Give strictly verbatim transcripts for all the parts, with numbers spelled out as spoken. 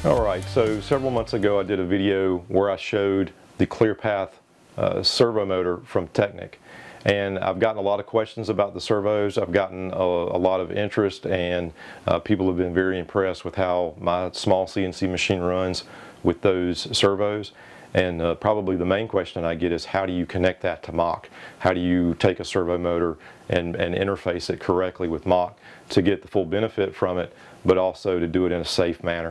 Alright, so several months ago I did a video where I showed the ClearPath uh, servo motor from Teknic. And I've gotten a lot of questions about the servos. I've gotten a, a lot of interest, and uh, people have been very impressed with how my small C N C machine runs with those servos. And uh, probably the main question I get is, how do you connect that to Mach? How do you take a servo motor and, and interface it correctly with Mach to get the full benefit from it, but also to do it in a safe manner?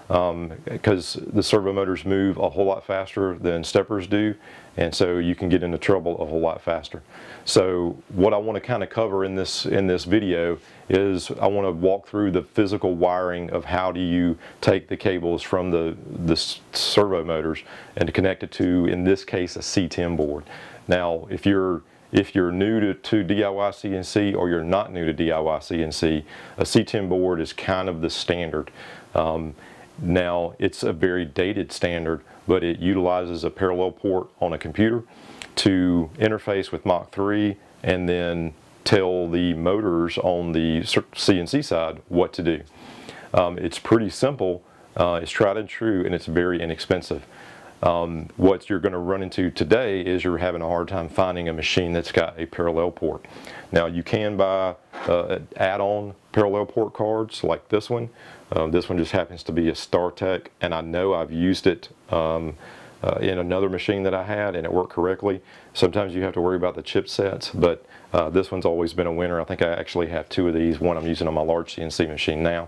Because um, the servo motors move a whole lot faster than steppers do, and so you can get into trouble a whole lot faster. So what I want to kind of cover in this in this video is I want to walk through the physical wiring of how do you take the cables from the the servo motors and to connect it to, in this case, a C ten board. Now, if you're If you're new to, to D I Y C N C, or you're not new to D I Y C N C, a C ten board is kind of the standard. Um, now, it's a very dated standard, but it utilizes a parallel port on a computer to interface with Mach three and then tell the motors on the C N C side what to do. Um, it's pretty simple, uh, it's tried and true, and it's very inexpensive. Um, what you're going to run into today is you're having a hard time finding a machine that's got a parallel port. Now, you can buy uh, add-on parallel port cards like this one. Um, this one just happens to be a StarTech, and I know I've used it um, uh, in another machine that I had, and it worked correctly. Sometimes you have to worry about the chipsets, but uh, this one's always been a winner. I think I actually have two of these. One I'm using on my large C N C machine now.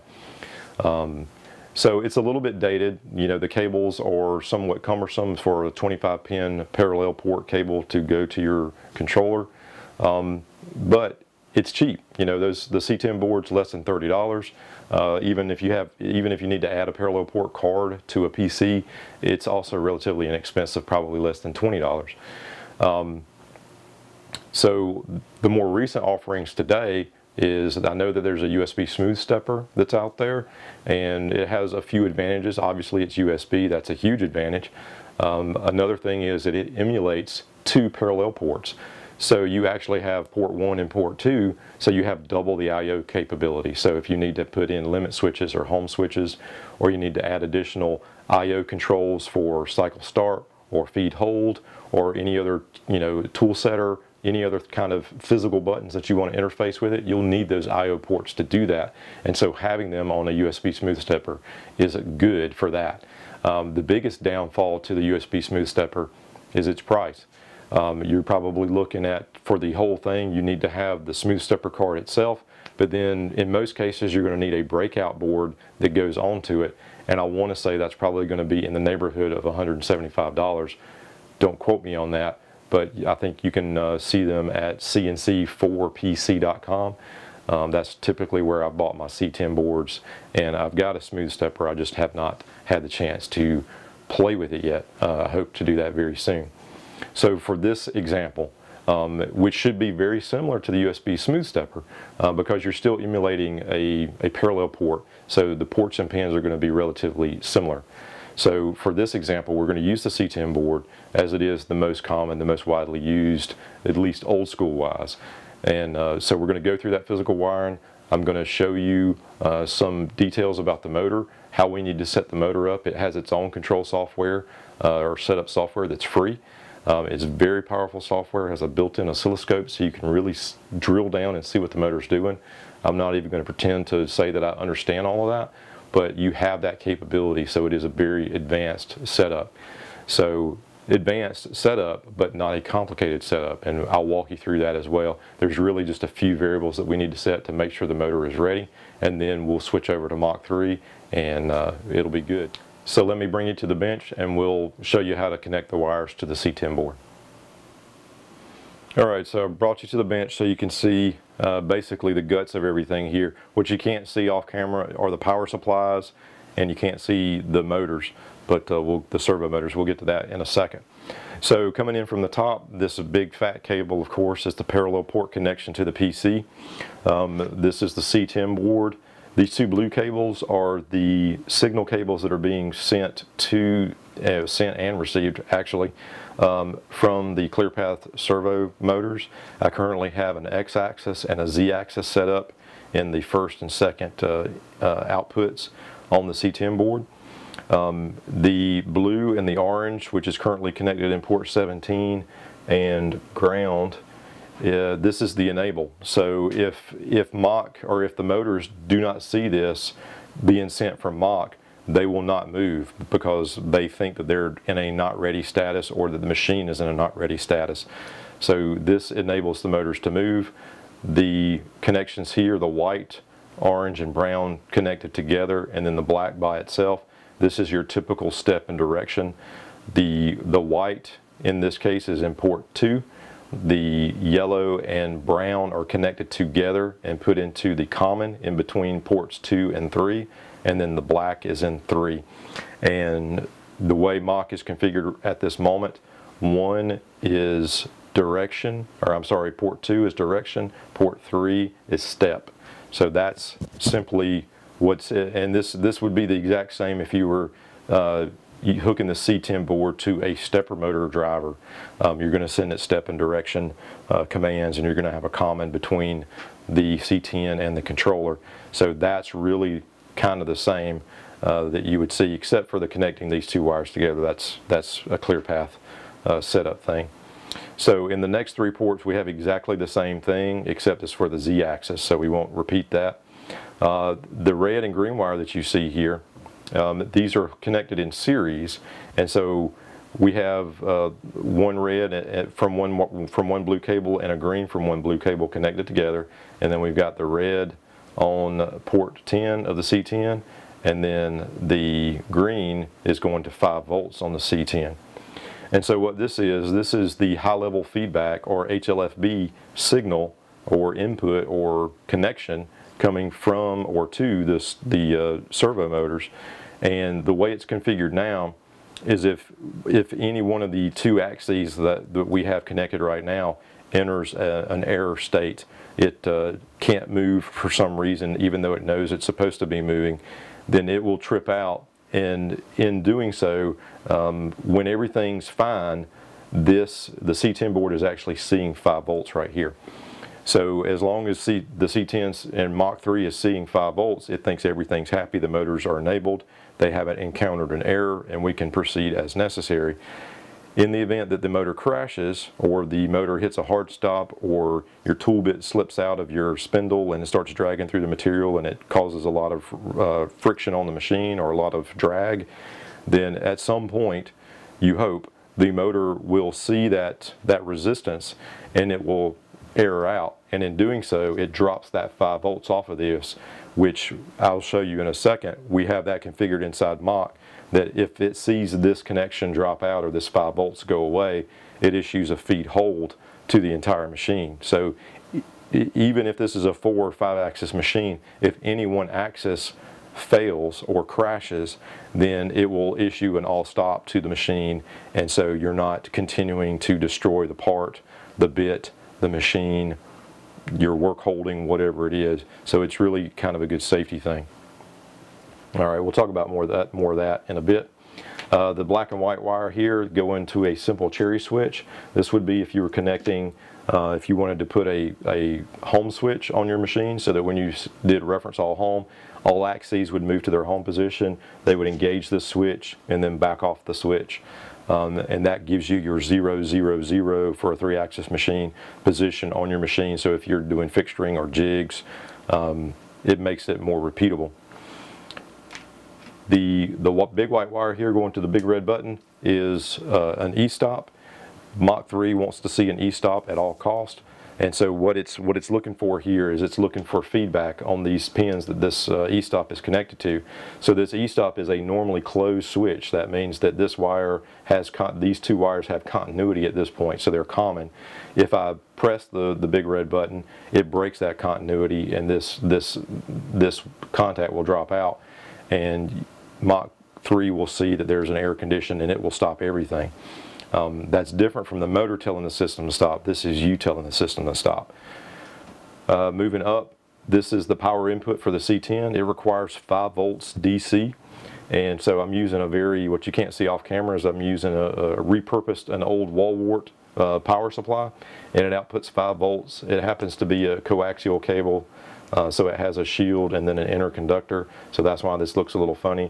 Um, So it's a little bit dated. You know, the cables are somewhat cumbersome for a twenty-five pin parallel port cable to go to your controller, um, but it's cheap. You know, those the C ten board's less than thirty dollars. Uh, even if you have, even if you need to add a parallel port card to a P C, it's also relatively inexpensive, probably less than twenty dollars. Um, so the more recent offerings today is, I know that there's a U S B smooth stepper that's out there, and it has a few advantages. Obviously, it's U S B, that's a huge advantage. Um, another thing is that it emulates two parallel ports. So you actually have port one and port two, so you have double the I O capability. So if you need to put in limit switches or home switches, or you need to add additional I O controls for cycle start or feed hold, or any other, you know, tool setter, any other kind of physical buttons that you want to interface with it, you'll need those I O ports to do that. And so having them on a U S B smooth stepper is good for that. Um, the biggest downfall to the U S B smooth stepper is its price. Um, you're probably looking at, for the whole thing, you need to have the smooth stepper card itself, but then in most cases you're going to need a breakout board that goes onto it, and I want to say that's probably going to be in the neighborhood of one hundred seventy-five dollars. Don't quote me on that, but I think you can uh, see them at C N C four P C dot com. Um, that's typically where I bought my C ten boards, and I've got a smooth stepper. I just have not had the chance to play with it yet. Uh, I hope to do that very soon. So for this example, um, which should be very similar to the U S B smooth stepper, uh, because you're still emulating a, a parallel port, so the ports and pins are going to be relatively similar. So for this example, we're going to use the C ten board, as it is the most common, the most widely used, at least old school wise. And uh, so we're going to go through that physical wiring. I'm going to show you uh, some details about the motor, how we need to set the motor up. It has its own control software uh, or setup software that's free. Um, it's very powerful software. It has a built-in oscilloscope, so you can really s drill down and see what the motor's doing. I'm not even going to pretend to say that I understand all of that, but you have that capability, so it is a very advanced setup. So advanced setup, but not a complicated setup, and I'll walk you through that as well. There's really just a few variables that we need to set to make sure the motor is ready, and then we'll switch over to Mach three, and uh, it'll be good. So let me bring you to the bench, and we'll show you how to connect the wires to the C ten board. Alright, so I brought you to the bench so you can see uh, basically the guts of everything here. What you can't see off camera are the power supplies, and you can't see the motors, but uh, we'll, the servo motors, we'll get to that in a second. So coming in from the top, this big fat cable, of course, is the parallel port connection to the P C. Um, this is the C ten board. These two blue cables are the signal cables that are being sent to, uh, sent and received actually, um, from the ClearPath servo motors. I currently have an X-axis and a Z-axis set up in the first and second uh, uh, outputs on the C ten board. Um, the blue and the orange, which is currently connected in port seventeen and ground, uh, this is the enable. So if, if Mach, or if the motors do not see this being sent from Mach, they will not move because they think that they're in a not ready status, or that the machine is in a not ready status. So this enables the motors to move. The connections here, the white, orange, and brown connected together, and then the black by itself. This is your typical step and direction. The, the white in this case is in port two. The yellow and brown are connected together and put into the common in between ports two and three, and then the black is in three. And the way Mach is configured at this moment, one is direction, or I'm sorry, port two is direction, port three is step. So that's simply what's it, and this this would be the exact same if you were uh, you hooking the C ten board to a stepper motor driver. Um, you're going to send it step and direction uh, commands, and you're going to have a common between the C ten and the controller. So that's really kind of the same uh, that you would see, except for the connecting these two wires together. That's that's a ClearPath uh, setup thing. So in the next three ports we have exactly the same thing, except it's for the Z-axis, so we won't repeat that. Uh, the red and green wire that you see here, um, these are connected in series, and so we have uh, one red from one from one blue cable and a green from one blue cable connected together, and then we've got the red on port ten of the C ten, and then the green is going to five volts on the C ten. And so what this is, this is the high level feedback, or H L F B signal or input or connection coming from or to this, the uh, servo motors. And the way it's configured now is if, if any one of the two axes that, that we have connected right now enters a, an error state, it uh, can't move for some reason, even though it knows it's supposed to be moving, then it will trip out. And in doing so, um, when everything's fine, this the C ten board is actually seeing five volts right here. So as long as C, the C ten and Mach three is seeing five volts, it thinks everything's happy, the motors are enabled, they haven't encountered an error, and we can proceed as necessary. In the event that the motor crashes, or the motor hits a hard stop, or your tool bit slips out of your spindle and it starts dragging through the material and it causes a lot of uh, friction on the machine or a lot of drag, then at some point, you hope, the motor will see that, that resistance and it will error out. And in doing so, it drops that five volts off of this, which I'll show you in a second. We have that configured inside Mach, that if it sees this connection drop out or this five volts go away, it issues a feed hold to the entire machine. So even if this is a four or five axis machine, if any one axis fails or crashes, then it will issue an all stop to the machine, and so you're not continuing to destroy the part, the bit, the machine, your work holding, whatever it is. So it's really kind of a good safety thing. All right, we'll talk about more of that, more of that in a bit. Uh, the black and white wire here go into a simple cherry switch. This would be if you were connecting, uh, if you wanted to put a, a home switch on your machine, so that when you did reference all home, all axes would move to their home position. They would engage this switch and then back off the switch. Um, and that gives you your zero, zero, zero for a three axis machine position on your machine. So if you're doing fixturing or jigs, um, it makes it more repeatable. The, the big white wire here going to the big red button is uh, an e-stop. Mach three wants to see an e-stop at all cost, and so what it's what it's looking for here is it's looking for feedback on these pins that this uh, e-stop is connected to. So this e-stop is a normally closed switch. That means that this wire has con these two wires have continuity at this point, so they're common. If I press the the big red button, it breaks that continuity, and this this this contact will drop out, and Mach three will see that there's an error condition and it will stop everything. Um, that's different from the motor telling the system to stop. This is you telling the system to stop. Uh, moving up, this is the power input for the C ten. It requires five volts D C, and so I'm using a very, what you can't see off camera is I'm using a, a repurposed an old wall wart uh, power supply, and it outputs five volts. It happens to be a coaxial cable, uh, so it has a shield and then an inner conductor, so that's why this looks a little funny.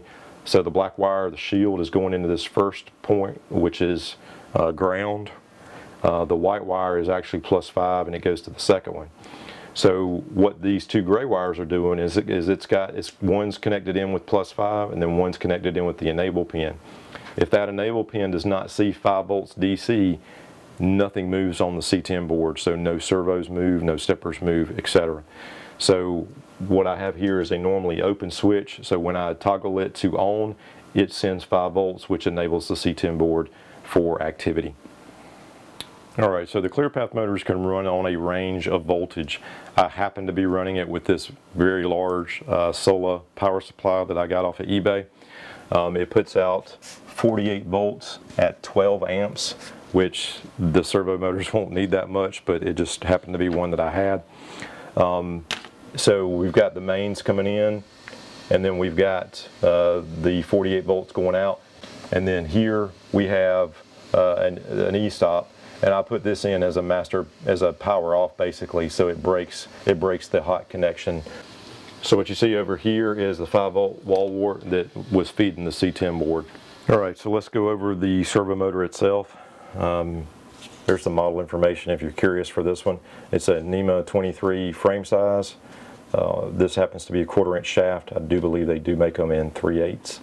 So the black wire, the shield, is going into this first point, which is uh, ground. Uh, the white wire is actually plus five, and it goes to the second one. So what these two gray wires are doing is, it, is it's got, it's, one's connected in with plus five, and then one's connected in with the enable pin. If that enable pin does not see five volts D C, nothing moves on the C ten board. So no servos move, no steppers move, et cetera. So what I have here is a normally open switch. So when I toggle it to on, it sends five volts, which enables the C ten board for activity. Alright, so the ClearPath motors can run on a range of voltage. I happen to be running it with this very large uh, solar power supply that I got off of eBay. Um, it puts out forty-eight volts at twelve amps, which the servo motors won't need that much, but it just happened to be one that I had. Um, so we've got the mains coming in, and then we've got uh, the forty-eight volts going out, and then here we have uh, an, an e-stop. And I put this in as a master, as a power off basically, so it breaks it breaks the hot connection. So what you see over here is the five volt wall wart that was feeding the C ten board. Alright, so let's go over the servo motor itself. Um, there's the model information if you're curious for this one. It's a NEMA twenty-three frame size. Uh, this happens to be a quarter inch shaft. I do believe they do make them in three eighths.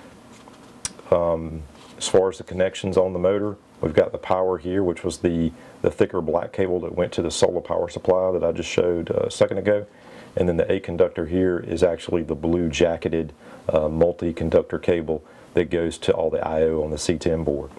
Um, as far as the connections on the motor, we've got the power here, which was the, the thicker black cable that went to the solar power supply that I just showed a second ago. And then the A conductor here is actually the blue jacketed uh, multi-conductor cable that goes to all the I O on the C ten board.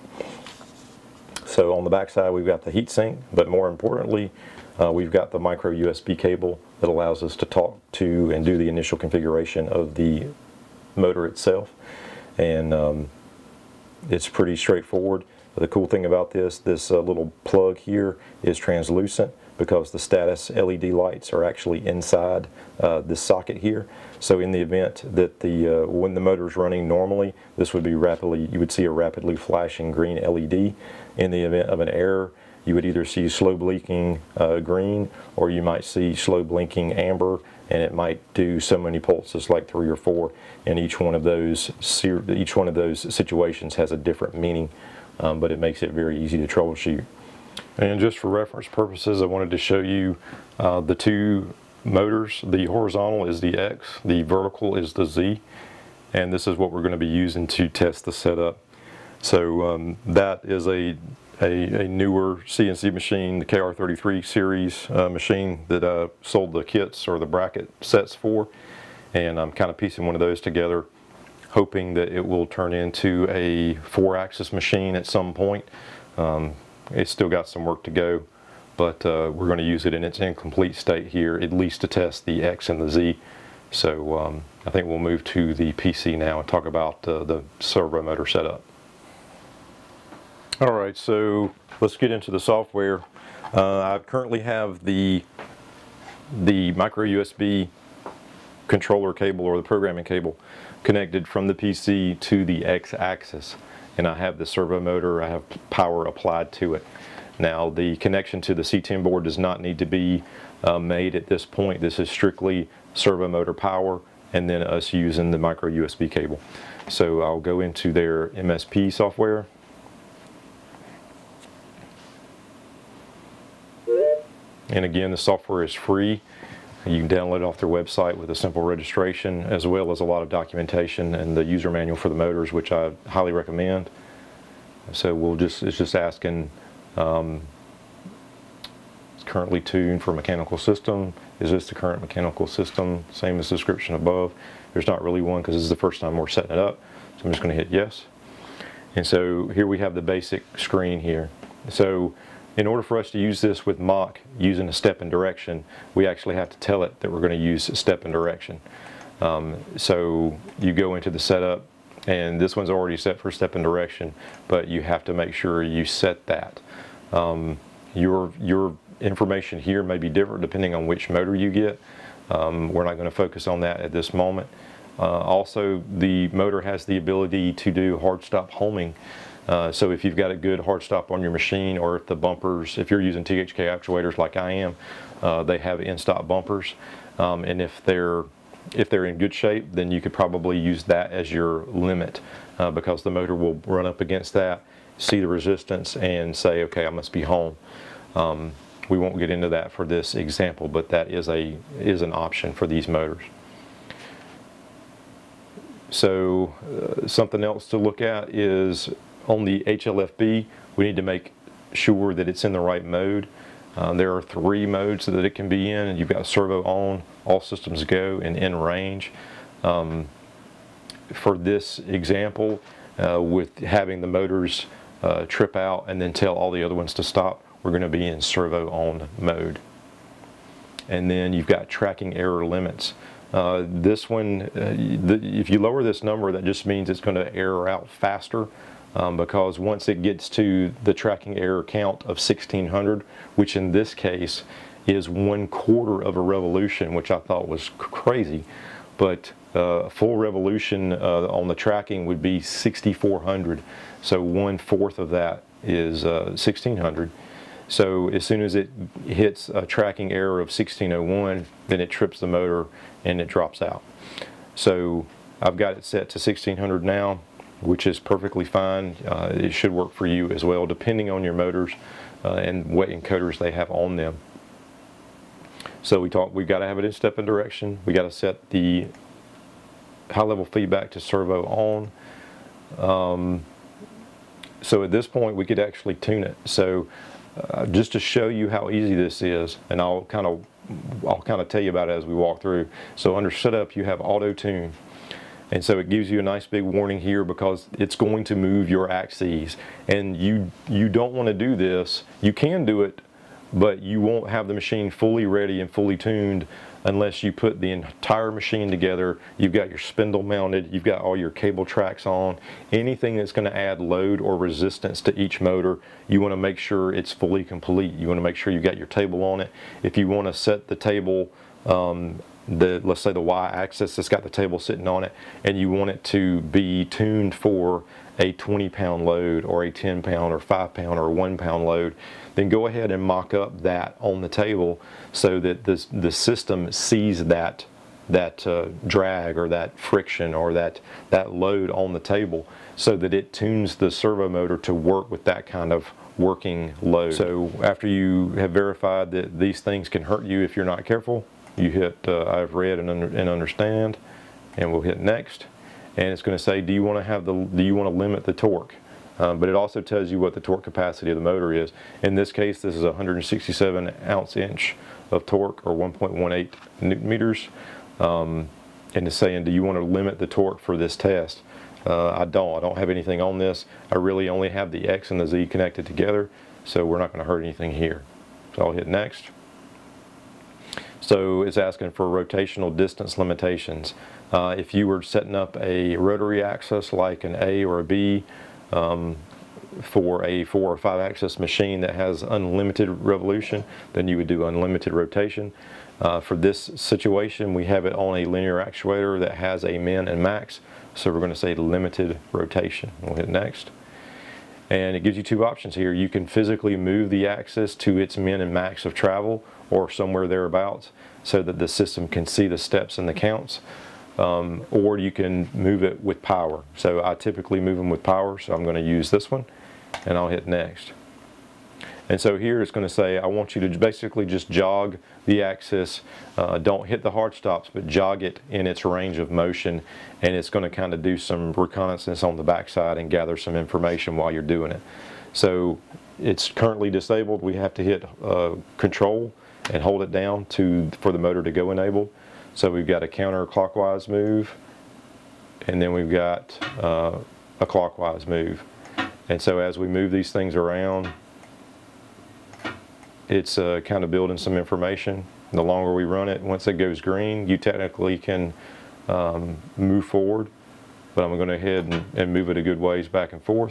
So on the back side we've got the heatsink, but more importantly uh, we've got the micro U S B cable that allows us to talk to and do the initial configuration of the motor itself. And um, it's pretty straightforward. The cool thing about this, this uh, little plug here is translucent because the status L E D lights are actually inside uh, this socket here. So in the event that the uh, when the motor is running normally, this would be rapidly, you would see a rapidly flashing green L E D. In the event of an error, you would either see slow blinking uh, green, or you might see slow blinking amber, and it might do so many pulses, like three or four. And each one of those, each one of those situations has a different meaning. Um, but it makes it very easy to troubleshoot. And just for reference purposes, I wanted to show you uh, the two motors. The horizontal is the X, the vertical is the Z, and this is what we're going to be using to test the setup. So um, that is a, a, a newer C N C machine, the K R thirty-three series uh, machine that I sold the kits or the bracket sets for, and I'm kind of piecing one of those together, hoping that it will turn into a four-axis machine at some point. Um, it's still got some work to go, but uh, we're going to use it in its incomplete state here, at least to test the X and the Z. So um, I think we'll move to the P C now and talk about uh, the servo motor setup. Alright, so let's get into the software. Uh, I currently have the, the micro U S B controller cable, or the programming cable, connected from the P C to the X axis, and I have the servo motor, I have power applied to it. Now the connection to the C ten board does not need to be uh, made at this point. This is strictly servo motor power and then us using the micro U S B cable. So I'll go into their M S P software. And again, the software is free. You can download it off their website with a simple registration, as well as a lot of documentation and the user manual for the motors, which I highly recommend. So we'll just, it's just asking, um, it's currently tuned for mechanical system. Is this the current mechanical system? Same as the description above. There's not really one because this is the first time we're setting it up. So I'm just going to hit yes. And so here we have the basic screen here. So in order for us to use this with Mach using a step and direction, we actually have to tell it that we're going to use step and direction. Um, so you go into the setup, and this one's already set for step and direction, but you have to make sure you set that. Um, your, your information here may be different depending on which motor you get. Um, we're not going to focus on that at this moment. Uh, also, the motor has the ability to do hard stop homing. Uh, so if you've got a good hard stop on your machine, or if the bumpers, if you're using T H K actuators like I am, uh, they have in-stop bumpers. Um, and if they're if they're in good shape, then you could probably use that as your limit, uh, because the motor will run up against that, see the resistance, and say, okay, I must be home. Um, we won't get into that for this example, but that is a is an option for these motors. So uh, something else to look at is on the H L F B, we need to make sure that it's in the right mode. Uh, there are three modes that it can be in. You've got servo on, all systems go, and in range. Um, for this example, uh, with having the motors uh, trip out and then tell all the other ones to stop, we're going to be in servo on mode. And then you've got tracking error limits. Uh, this one, uh, the, if you lower this number, that just means it's going to error out faster, um, because once it gets to the tracking error count of sixteen hundred, which in this case is one quarter of a revolution, which I thought was crazy, but uh, a full revolution uh, on the tracking would be sixty-four hundred, so one fourth of that is uh, sixteen hundred. So as soon as it hits a tracking error of sixteen oh one, then it trips the motor and it drops out. So I've got it set to sixteen hundred now, which is perfectly fine. Uh, it should work for you as well, depending on your motors uh, and what encoders they have on them. So we talked, we've got to have it in step and direction. We got to set the high level feedback to servo on. Um, so at this point, we could actually tune it. So Uh, just to show you how easy this is, and I'll kind of I'll kind of tell you about it as we walk through. So under setup, you have auto tune, and so it gives you a nice big warning here because it's going to move your axes, and you you don't want to do this. You can do it, but you won't have the machine fully ready and fully tuned unless you put the entire machine together. You've got your spindle mounted, you've got all your cable tracks on, anything that's going to add load or resistance to each motor, you want to make sure it's fully complete. You want to make sure you got your table on it. If you want to set the table, um, the let's say the y-axis that's got the table sitting on it, and you want it to be tuned for a twenty pound load or a ten pound or five pound or one pound load, then go ahead and mock up that on the table so that this, the system sees that that uh, drag or that friction or that that load on the table, so that it tunes the servo motor to work with that kind of working load. So after you have verified that these things can hurt you if you're not careful, you hit uh, I've read and, under, and understand, and we'll hit next. And it's going to say, do you want to have the do you want to limit the torque? Um, but it also tells you what the torque capacity of the motor is. In this case, this is one hundred sixty-seven ounce inch of torque, or one point one eight newton meters. Um, and it's saying, do you want to limit the torque for this test? Uh, I don't. I don't have anything on this. I really only have the X and the Z connected together, so we're not going to hurt anything here. So I'll hit next. So it's asking for rotational distance limitations. Uh, if you were setting up a rotary axis like an A or a B um, for a four or five axis machine that has unlimited revolution, then you would do unlimited rotation. Uh, for this situation, we have it on a linear actuator that has a min and max, so we're going to say limited rotation. We'll hit next. And it gives you two options here. You can physically move the axis to its min and max of travel, or somewhere thereabouts, so that the system can see the steps and the counts. Um, or you can move it with power. So I typically move them with power, so I'm going to use this one, and I'll hit next. And so here it's going to say, I want you to basically just jog the axis. Uh, don't hit the hard stops, but jog it in its range of motion, and it's going to kind of do some reconnaissance on the backside and gather some information while you're doing it. So it's currently disabled. We have to hit uh, control and hold it down to for the motor to go enabled. So we've got a counterclockwise move, and then we've got uh, a clockwise move. And so as we move these things around, it's uh, kind of building some information. The longer we run it, once it goes green, you technically can um, move forward, but I'm going to go ahead and, and move it a good ways back and forth.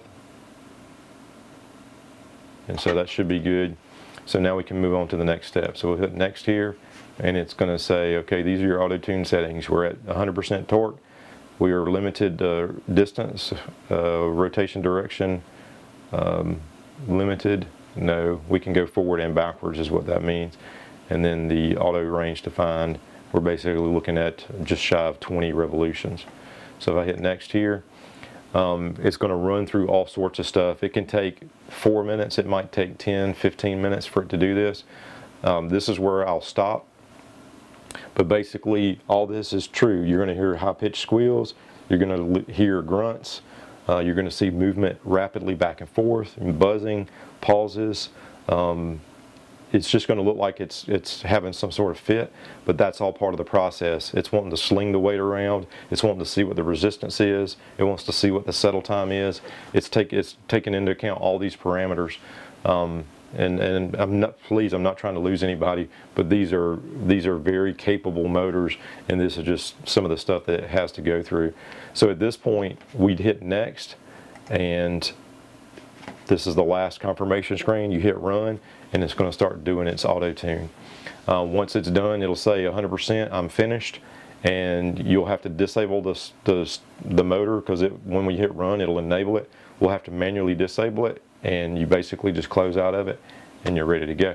And so that should be good. So now we can move on to the next step. So we'll hit next here, and it's going to say, okay, these are your auto tune settings. We're at one hundred percent torque. We are limited uh, distance, uh, rotation direction, um, limited. No, we can go forward and backwards is what that means. And then the auto range defined, we're basically looking at just shy of twenty revolutions. So if I hit next here, um, it's going to run through all sorts of stuff. It can take four minutes, it might take ten, fifteen minutes for it to do this. Um, this is where I'll stop. But basically all this is true. You're going to hear high-pitched squeals, you're going to hear grunts, uh, you're going to see movement rapidly back and forth, and buzzing, pauses. Um, it's just going to look like it's it's having some sort of fit, but that's all part of the process. It's wanting to sling the weight around, it's wanting to see what the resistance is, it wants to see what the settle time is. It's take it's taking into account all these parameters. Um, and and I'm not, please, I'm not trying to lose anybody, but these are these are very capable motors, and this is just some of the stuff that it has to go through. So at this point we'd hit next, and this is the last confirmation screen. You hit run and it's going to start doing its auto tune. Uh, once it's done, it'll say one hundred percent I'm finished, and you'll have to disable this, this, the motor, because it, when we hit run it'll enable it. We'll have to manually disable it, and you basically just close out of it and you're ready to go.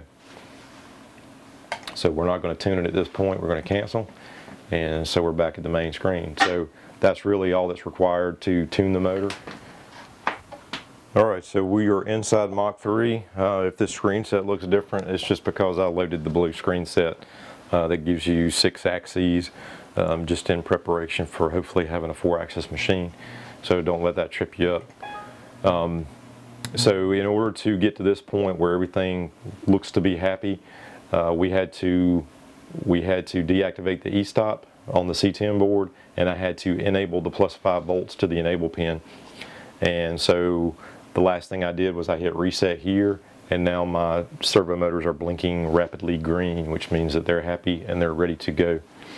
So we're not going to tune it at this point, we're going to cancel, and so we're back at the main screen. So that's really all that's required to tune the motor. Alright, so we are inside Mach three. Uh, if this screen set looks different, it's just because I loaded the blue screen set uh, that gives you six axes, um, just in preparation for hopefully having a four axis machine. So don't let that trip you up. Um, so in order to get to this point where everything looks to be happy, uh, we had to we had to deactivate the e-stop on the C ten board, and I had to enable the plus five volts to the enable pin. And so the last thing I did was I hit reset here, and now my servo motors are blinking rapidly green, which means that they're happy and they're ready to go.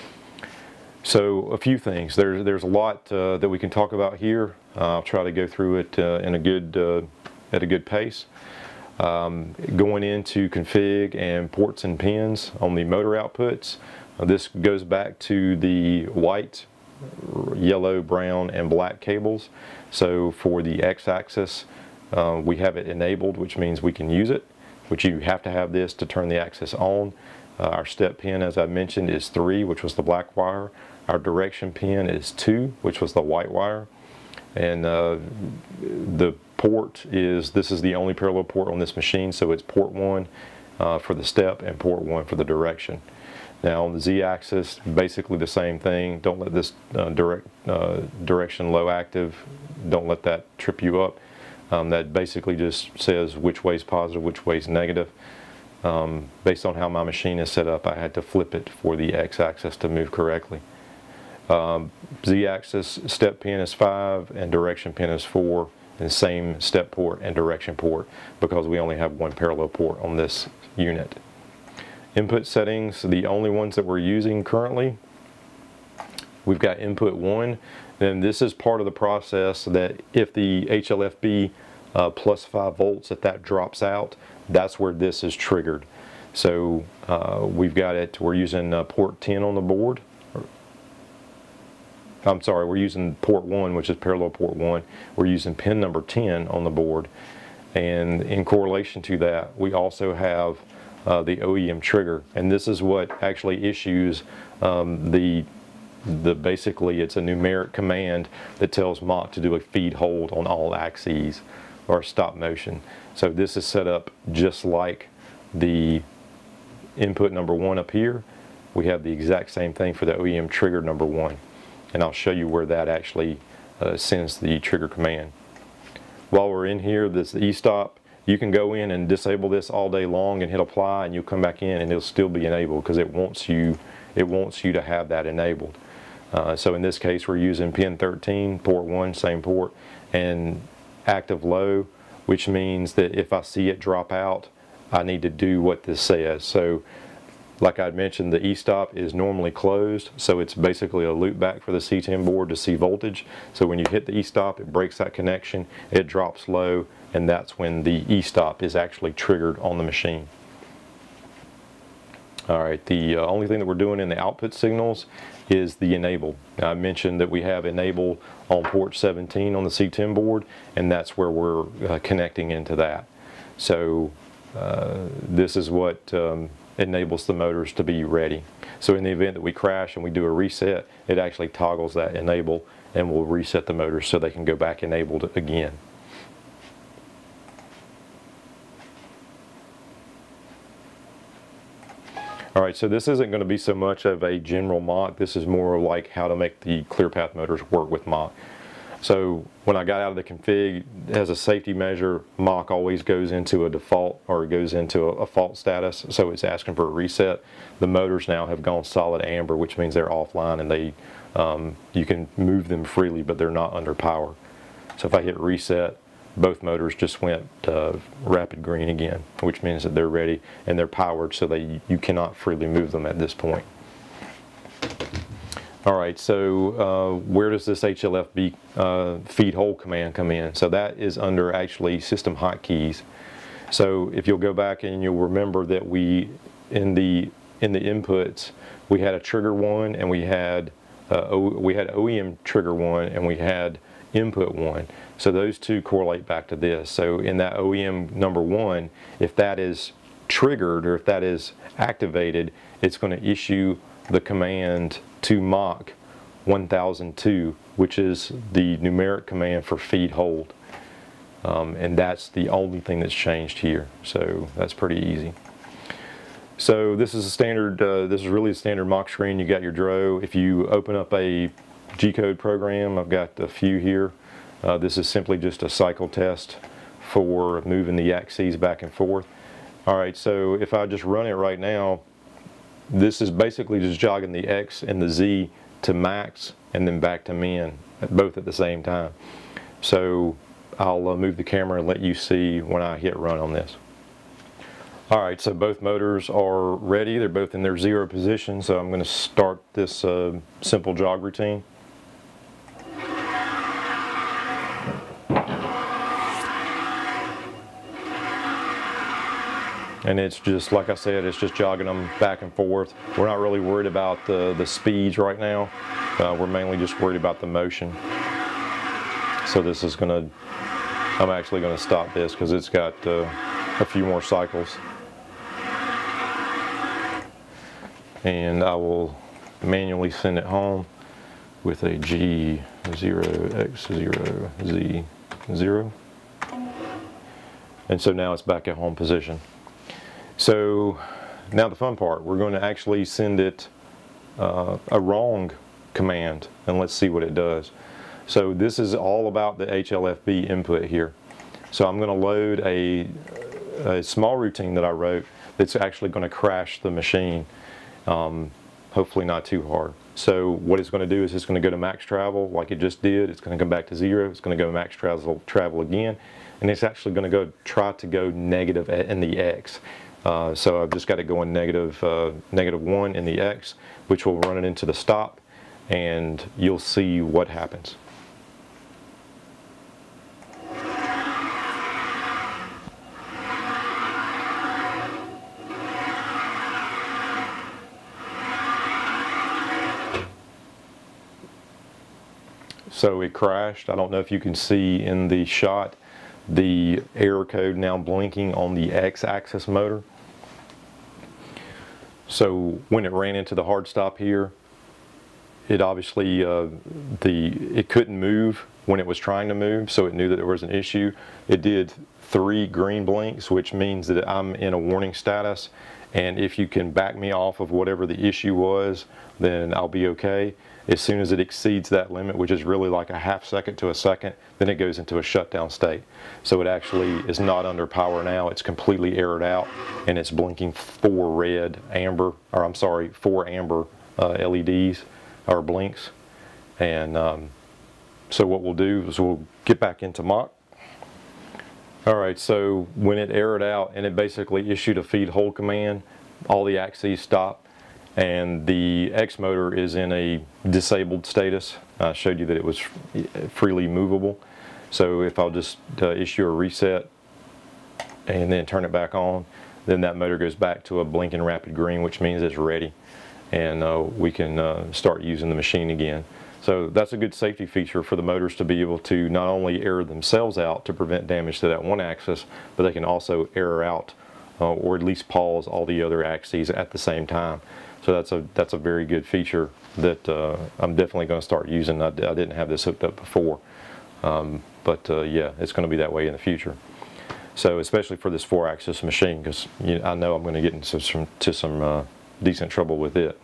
So a few things. There's, there's a lot uh, that we can talk about here. Uh, I'll try to go through it uh, in a good, uh, at a good pace. Um, going into config and ports and pins on the motor outputs. Uh, this goes back to the white, yellow, brown, and black cables. So for the x-axis, uh, we have it enabled, which means we can use it, which you have to have this to turn the axis on. Uh, our step pin, as I mentioned, is three, which was the black wire. Our direction pin is two, which was the white wire. And uh, the port is, this is the only parallel port on this machine, so it's port one uh, for the step and port one for the direction. Now on the z-axis, basically the same thing. Don't let this uh, direct uh, direction low active, don't let that trip you up. Um, that basically just says which way is positive, which way is negative. Um, based on how my machine is set up, I had to flip it for the x-axis to move correctly. Um, z-axis step pin is five and direction pin is four, and same step port and direction port, because we only have one parallel port on this unit. Input settings, the only ones that we're using currently, we've got input one, and this is part of the process that if the H L F B uh, plus five volts, if that drops out, that's where this is triggered. So uh, we've got it, we're using uh, port ten on the board. I'm sorry, we're using port one, which is parallel port one. We're using pin number ten on the board. And in correlation to that, we also have uh, the O E M trigger. And this is what actually issues um, the, the, basically it's a numeric command that tells Mach to do a feed hold on all axes, or stop motion. So this is set up just like the input number one up here. We have the exact same thing for the O E M trigger number one. And I'll show you where that actually uh, sends the trigger command. While we're in here, this e-stop, you can go in and disable this all day long and hit apply, and you'll come back in and it'll still be enabled, because it wants you it wants you to have that enabled. Uh, so in this case, we're using pin thirteen, port one, same port, and active low, which means that if I see it drop out, I need to do what this says. So like I mentioned, the e-stop is normally closed, so it's basically a loop back for the C ten board to see voltage. So when you hit the e-stop, it breaks that connection, it drops low, and that's when the e-stop is actually triggered on the machine. Alright, the uh, only thing that we're doing in the output signals is the enable. Now, I mentioned that we have enable on port seventeen on the C ten board, and that's where we're uh, connecting into that. So uh, this is what um, enables the motors to be ready. So in the event that we crash and we do a reset, it actually toggles that enable and will reset the motors so they can go back enabled again. Alright, so this isn't going to be so much of a general Mach. This is more like how to make the ClearPath motors work with Mach. So when I got out of the config, as a safety measure, Mach always goes into a default, or it goes into a, a fault status, so it's asking for a reset. The motors now have gone solid amber, which means they're offline and they um, you can move them freely, but they're not under power. So if I hit reset, both motors just went uh, rapid green again, which means that they're ready and they're powered, so they you cannot freely move them at this point. Alright, so uh, where does this H L F B uh, feed hold command come in? So that is under actually system hotkeys. So if you'll go back and you'll remember that we, in the in the inputs, we had a trigger one and we had uh, o, we had O E M trigger one and we had input one. So those two correlate back to this. So in that O E M number one, if that is triggered or if that is activated, it's going to issue the command to Mach one thousand two, which is the numeric command for feed hold. Um, and that's the only thing that's changed here. So that's pretty easy. So this is a standard, uh, this is really a standard Mach screen. You got your dro. If you open up a G-code program, I've got a few here. Uh, this is simply just a cycle test for moving the axes back and forth. Alright, so if I just run it right now, this is basically just jogging the X and the Z to max and then back to min, both at the same time. So I'll uh, move the camera and let you see when I hit run on this. Alright, so both motors are ready. They're both in their zero position, so I'm going to start this uh, simple jog routine. And it's just, like I said, it's just jogging them back and forth. We're not really worried about the, the speeds right now. Uh, we're mainly just worried about the motion. So this is going to, I'm actually going to stop this because it's got uh, a few more cycles. And I will manually send it home with a G zero X zero Z zero. And so now it's back at home position. So now the fun part, we're going to actually send it uh, a wrong command and let's see what it does. So this is all about the H L F B input here. So I'm going to load a, a small routine that I wrote that's actually going to crash the machine, um, hopefully not too hard. So what it's going to do is it's going to go to max travel like it just did. It's going to come back to zero. It's going to go max travel, travel again, and it's actually going to go try to go negative in the X. Uh, so I've just got to go in negative, uh, negative one in the X, which will run it into the stop, and you'll see what happens. So it crashed. I don't know if you can see in the shot the error code now blinking on the X-axis motor. So when it ran into the hard stop here, it obviously uh, the it couldn't move when it was trying to move, so it knew that there was an issue. It did three green blinks, which means that I'm in a warning status, and if you can back me off of whatever the issue was, then I'll be okay. As soon as it exceeds that limit, which is really like a half second to a second, then it goes into a shutdown state. So it actually is not under power now. It's completely errored out, and it's blinking four red amber, or I'm sorry, four amber uh, L E Ds or blinks. And um, so what we'll do is we'll get back into Mach. Alright, so when it errored out and it basically issued a feed hold command, all the axes stopped. And the X motor is in a disabled status. I showed you that it was freely movable. So if I'll just uh, issue a reset and then turn it back on, then that motor goes back to a blinking rapid green, which means it's ready, and uh, we can uh, start using the machine again. So that's a good safety feature for the motors to be able to not only error themselves out to prevent damage to that one axis, but they can also error out uh, or at least pause all the other axes at the same time. So that's a that's a very good feature that uh, I'm definitely going to start using. I, I didn't have this hooked up before, um, but uh, yeah, it's going to be that way in the future. So especially for this four-axis machine, because you know, I know I'm going to get into some to some uh, decent trouble with it.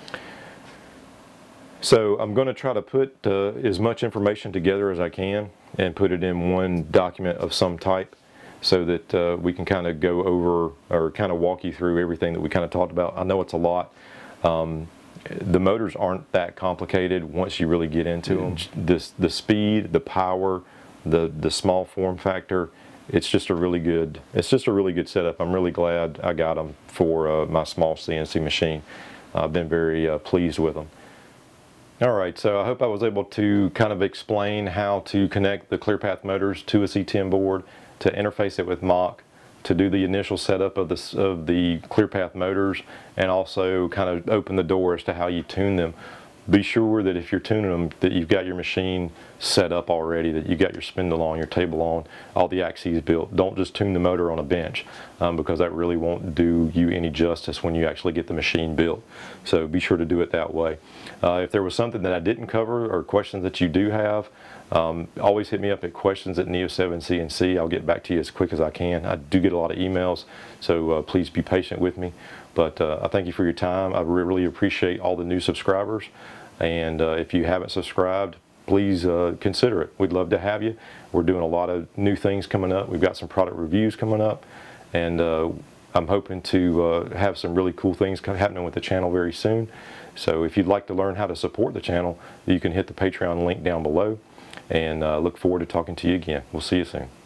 So I'm going to try to put uh, as much information together as I can and put it in one document of some type, so that uh, we can kind of go over or kind of walk you through everything that we kind of talked about. I know it's a lot. Um, the motors aren't that complicated once you really get into them. This, the speed, the power, the the small form factor. It's just a really good. It's just a really good setup. I'm really glad I got them for uh, my small C N C machine. I've been very uh, pleased with them. Alright, so I hope I was able to kind of explain how to connect the ClearPath motors to a C ten board, to interface it with Mach, to do the initial setup of the, of the ClearPath motors, and also kind of open the door as to how you tune them. Be sure that if you're tuning them, that you've got your machine set up already, that you got your spindle on, your table on, all the axes built. Don't just tune the motor on a bench, um, because that really won't do you any justice when you actually get the machine built. So be sure to do it that way. Uh, if there was something that I didn't cover or questions that you do have, um, always hit me up at questions at neo seven C N C. I'll get back to you as quick as I can. I do get a lot of emails, so uh, please be patient with me. But uh, I thank you for your time. I really appreciate all the new subscribers. And uh, if you haven't subscribed, please uh, consider it. We'd love to have you. We're doing a lot of new things coming up. We've got some product reviews coming up. And uh, I'm hoping to uh, have some really cool things happening with the channel very soon. So if you'd like to learn how to support the channel, you can hit the Patreon link down below. And uh, look forward to talking to you again. We'll see you soon.